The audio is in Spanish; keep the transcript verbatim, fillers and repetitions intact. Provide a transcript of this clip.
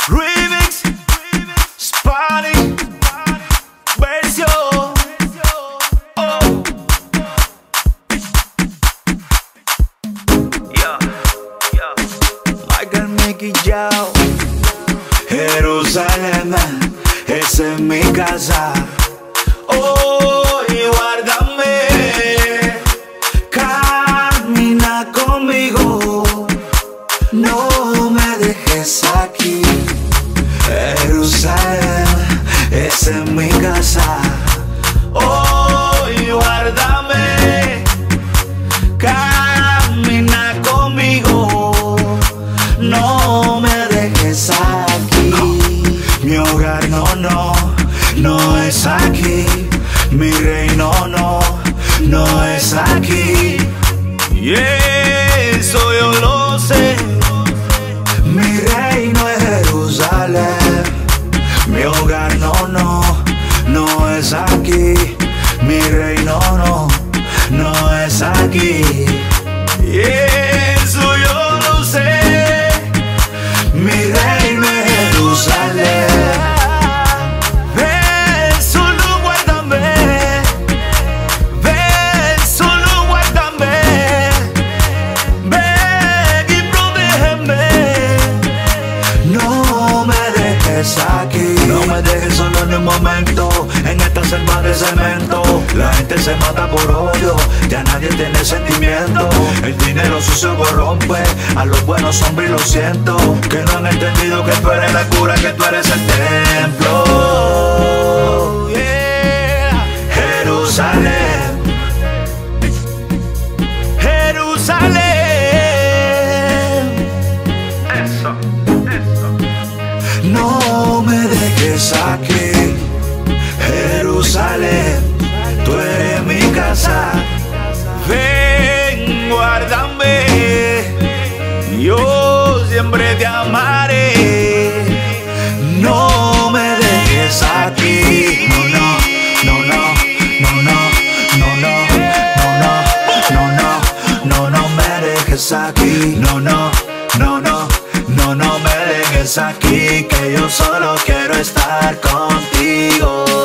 Remix, Spanish, versión. Oh. Yeah, yeah. Michael Mickey Yao. Jerusalén, esa es mi casa. Oh, y guárdame, camina conmigo, no me dejes aquí. Jerusalén, esa es mi casa. Oh, y guárdame, camina conmigo, no me dejes aquí. Mi hogar no, no, no es aquí. Mi reino no, no es aquí. Y eso yo lo sé. Mi reino es Jerusalén. Mi hogar no, no, no es aquí. Mi reino no, no es aquí. Y eso yo lo sé. Mi reino es Jerusalén. Aquí. No me dejes solo en un momento, en esta selva de cemento. La gente se mata por odio, ya nadie tiene sentimiento. El dinero sucio corrompe a los buenos hombres, y lo siento. Que no han entendido que tú eres la cura, que tú eres el templo. Oh, yeah. Jerusalén, Jerusalén. Eso, eso. No me dejes aquí, Jerusalén, tú eres mi casa. Ven, guárdame, yo siempre te amaré. No me dejes aquí, no, no, no, no, no, no, no, no, no, no, no, no, no me dejes aquí, no, no, no, no. No, no me dejes aquí, que yo solo quiero estar contigo.